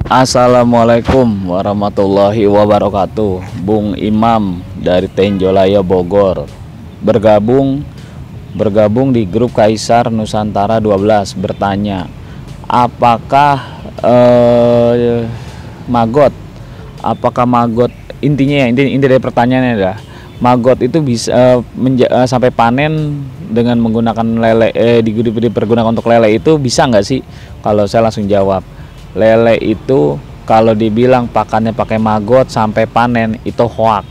Assalamualaikum warahmatullahi wabarakatuh. Bung Imam dari Tenjolaya Bogor bergabung di grup Kaisar Nusantara 12 bertanya, apakah magot intinya inti dari pertanyaannya adalah magot itu bisa sampai panen dengan menggunakan lele dipergunakan untuk lele itu bisa nggak sih? Kalau saya langsung jawab, lele itu kalau dibilang pakannya pakai magot sampai panen itu hoak.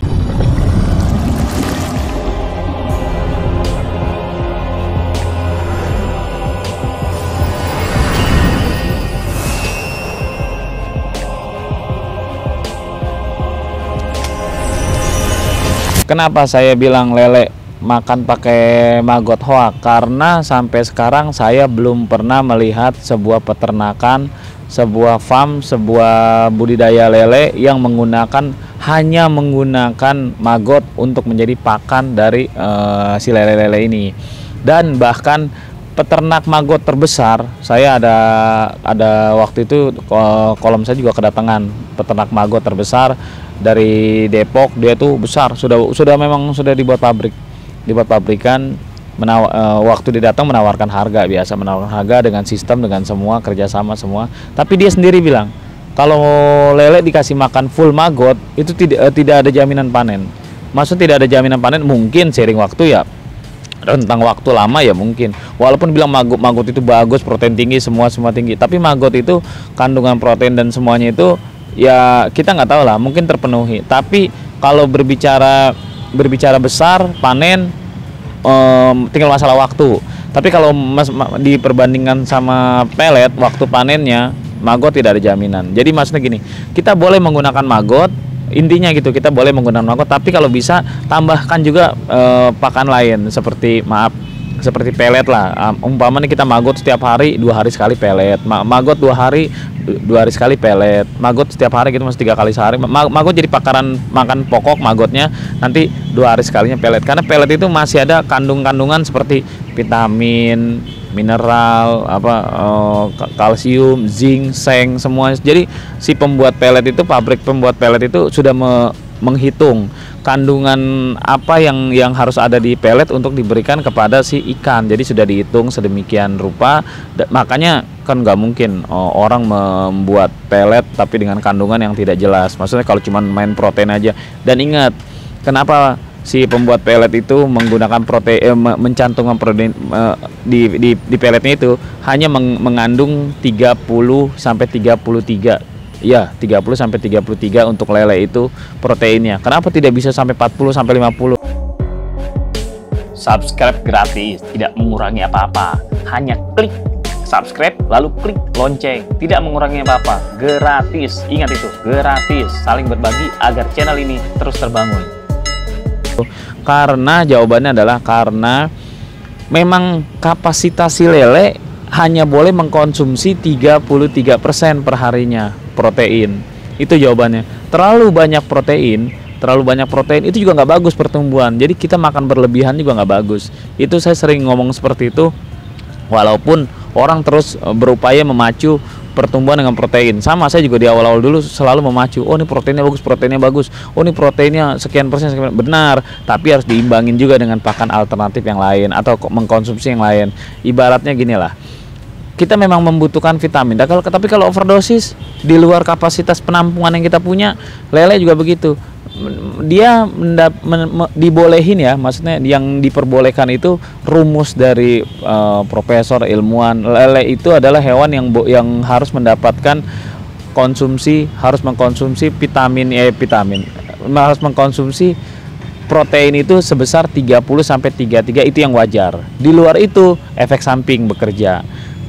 Kenapa saya bilang lele makan pakai magot hoak? Karena sampai sekarang saya belum pernah melihat sebuah peternakan, sebuah farm, sebuah budidaya lele yang hanya menggunakan magot untuk menjadi pakan dari si lele-lele ini. Dan bahkan peternak magot terbesar, saya ada waktu itu kolom saya juga kedatangan peternak magot terbesar dari Depok. Dia tuh besar, memang sudah dibuat pabrikan. Waktu dia datang menawarkan harga dengan sistem, dengan semua kerjasama semua. Tapi dia sendiri bilang kalau lele dikasih makan full magot itu tidak ada jaminan panen. Maksudnya tidak ada jaminan panen, mungkin seiring waktu ya, rentang waktu lama ya mungkin. Walaupun bilang magot itu bagus, protein tinggi, semua tinggi, tapi magot itu kandungan protein dan semuanya itu ya kita nggak tahu lah, mungkin terpenuhi. Tapi kalau berbicara besar panen, tinggal masalah waktu. Tapi kalau diperbandingkan sama pelet, waktu panennya magot tidak ada jaminan. Jadi maksudnya gini, kita boleh menggunakan magot, intinya gitu, kita boleh menggunakan magot, tapi kalau bisa tambahkan juga pakan lain seperti pelet lah. Umpamanya kita magot setiap hari 2 hari sekali pelet, magot 2 hari sekali pelet, magot setiap hari gitu, mas 3 kali sehari. Magot jadi makan pokok magotnya, nanti 2 hari sekalinya pelet. Karena pelet itu masih ada kandungan seperti vitamin, mineral, kalsium, zinc, seng, semua. Jadi si pabrik pembuat pelet itu sudah menghitung kandungan apa yang harus ada di pelet untuk diberikan kepada si ikan. Jadi sudah dihitung sedemikian rupa, makanya kan nggak mungkin orang membuat pelet tapi dengan kandungan yang tidak jelas. Maksudnya kalau cuma main protein aja. Dan ingat, kenapa si pembuat pelet itu menggunakan mencantumkan protein di peletnya itu hanya mengandung 30 sampai 33. Ya, 30 sampai 33 untuk lele itu proteinnya. Kenapa tidak bisa sampai 40 sampai 50? Subscribe gratis, tidak mengurangi apa-apa. Hanya klik subscribe lalu klik lonceng, tidak mengurangi apa-apa. Gratis. Ingat itu, gratis. Saling berbagi agar channel ini terus terbangun. Karena jawabannya adalah karena memang kapasitas si lele hanya boleh mengkonsumsi 33% per harinya protein. Itu jawabannya. Terlalu banyak protein itu juga nggak bagus pertumbuhan. Jadi kita makan berlebihan juga nggak bagus. Itu saya sering ngomong seperti itu. Walaupun orang terus berupaya memacu pertumbuhan dengan protein. Sama, saya juga di awal-awal dulu selalu memacu. Oh, ini proteinnya bagus. Oh, ini proteinnya sekian persen. Benar, tapi harus diimbangin juga dengan pakan alternatif yang lain atau mengkonsumsi yang lain. Ibaratnya gini lah, kita memang membutuhkan vitamin. Tapi kalau overdosis di luar kapasitas penampungan yang kita punya, lele juga begitu. Dia dibolehin ya, maksudnya yang diperbolehkan itu rumus dari profesor ilmuwan. Lele itu adalah hewan yang harus mendapatkan harus mengkonsumsi harus mengkonsumsi protein itu sebesar 30 sampai 33, itu yang wajar. Di luar itu efek samping bekerja.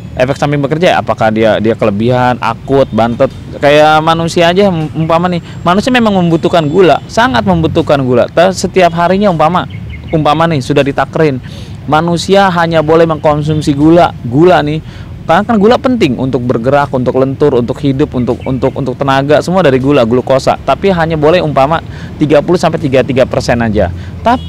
Apakah dia kelebihan, akut, bantet, kayak manusia aja. Umpama nih, manusia memang membutuhkan gula, sangat membutuhkan gula. Setiap harinya umpama nih sudah ditakrin, manusia hanya boleh mengkonsumsi gula nih. Karena kan gula penting untuk bergerak, untuk lentur, untuk hidup, untuk tenaga, semua dari glukosa. Tapi hanya boleh umpama 30 sampai 33% aja. Tapi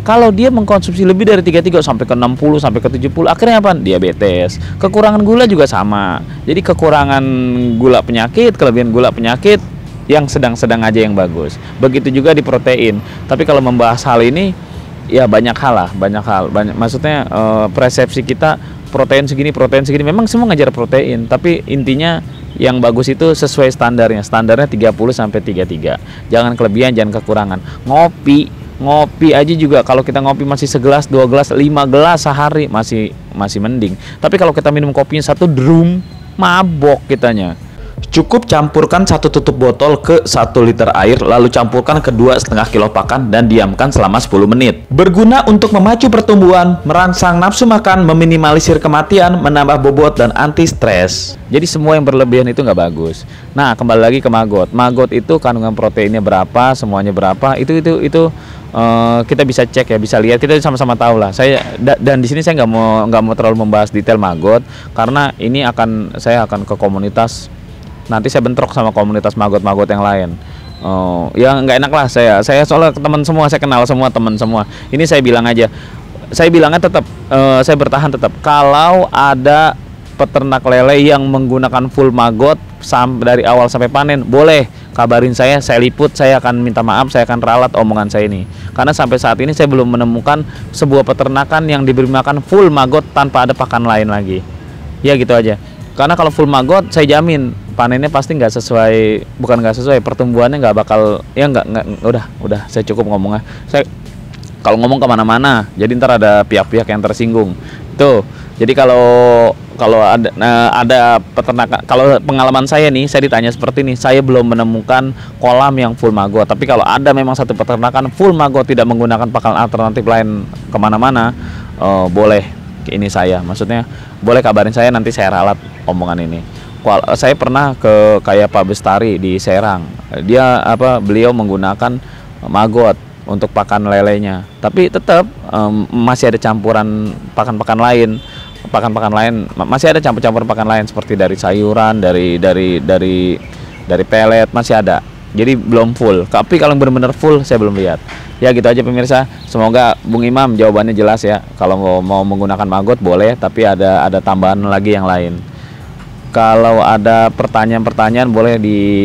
Kalau dia mengkonsumsi lebih dari 33 sampai ke 60 sampai ke 70, akhirnya apa? Diabetes. Kekurangan gula juga sama. Jadi kekurangan gula penyakit, kelebihan gula penyakit, yang sedang-sedang aja yang bagus. Begitu juga di protein. Tapi kalau membahas hal ini, ya banyak hal lah, maksudnya persepsi kita protein segini, memang semua ngajar protein, tapi intinya yang bagus itu sesuai standarnya 30 sampai 33. Jangan kelebihan, jangan kekurangan. Ngopi aja juga, kalau kita ngopi masih segelas, 2 gelas, 5 gelas sehari masih mending. Tapi kalau kita minum kopinya 1 drum, mabok kitanya. Cukup campurkan 1 tutup botol ke 1 liter air, lalu campurkan ke 2,5 kilo pakan dan diamkan selama 10 menit. Berguna untuk memacu pertumbuhan, merangsang nafsu makan, meminimalisir kematian, menambah bobot, dan anti stres. Jadi semua yang berlebihan itu nggak bagus. Nah, kembali lagi ke maggot. Maggot itu kandungan proteinnya berapa, semuanya berapa, itu kita bisa cek ya, bisa lihat, kita sama-sama tahu lah. Dan di sini saya nggak mau terlalu membahas detail maggot, karena ini saya akan ke komunitas. Nanti saya bentrok sama komunitas maggot yang lain. Ya nggak enak lah saya soalnya teman semua, saya kenal semua teman semua. Ini saya bilang aja, saya bilangnya tetap, saya bertahan tetap. Kalau ada peternak lele yang menggunakan full maggot dari awal sampai panen, boleh kabarin saya liput, saya akan minta maaf, saya akan ralat omongan saya ini. Karena sampai saat ini saya belum menemukan sebuah peternakan yang diberi makan full maggot tanpa ada pakan lain lagi. Ya gitu aja. Karena kalau full maggot, saya jamin panennya pasti nggak sesuai, bukan nggak sesuai, pertumbuhannya nggak bakal, ya nggak, udah saya cukup ngomongnya. Saya kalau ngomong kemana-mana, jadi ntar ada pihak-pihak yang tersinggung. Tuh, jadi kalau ada peternakan, kalau pengalaman saya nih, saya ditanya seperti ini, saya belum menemukan kolam yang full maggot. Tapi kalau ada memang satu peternakan full maggot tidak menggunakan pakan alternatif lain kemana-mana, boleh. Ini saya, maksudnya boleh kabarin saya, nanti saya ralat omongan ini. Saya pernah ke kayak Pak Bestari di Serang, beliau menggunakan maggot untuk pakan lelenya, tapi tetap masih ada campuran pakan-pakan lain, masih ada campur-campur pakan lain seperti dari sayuran, dari pelet, masih ada. Jadi belum full. Tapi kalau benar-benar full saya belum lihat. Ya gitu aja pemirsa. Semoga Bung Imam jawabannya jelas ya. Kalau mau menggunakan maggot boleh, tapi ada tambahan lagi yang lain. Kalau ada pertanyaan-pertanyaan boleh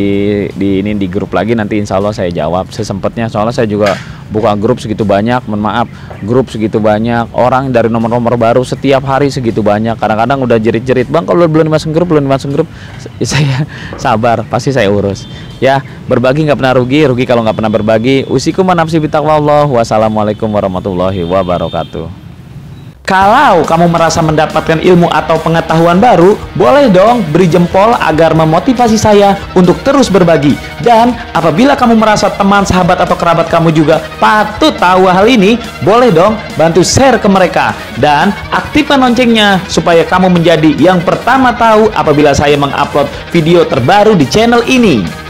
di grup lagi, nanti insya Allah saya jawab sesempatnya. Soalnya saya juga buka grup segitu banyak, mohon maaf, grup segitu banyak, orang dari nomor-nomor baru setiap hari segitu banyak. Kadang-kadang udah jerit-jerit, "Bang, kalau belum dimasukin grup, saya sabar, pasti saya urus. Ya, berbagi nggak pernah rugi kalau nggak pernah berbagi. Usikum nafsi bitaqwallah. Wassalamualaikum warahmatullahi wabarakatuh. Kalau kamu merasa mendapatkan ilmu atau pengetahuan baru, boleh dong beri jempol agar memotivasi saya untuk terus berbagi. Dan apabila kamu merasa teman, sahabat, atau kerabat kamu juga patut tahu hal ini, boleh dong bantu share ke mereka. Dan aktifkan loncengnya supaya kamu menjadi yang pertama tahu apabila saya mengupload video terbaru di channel ini.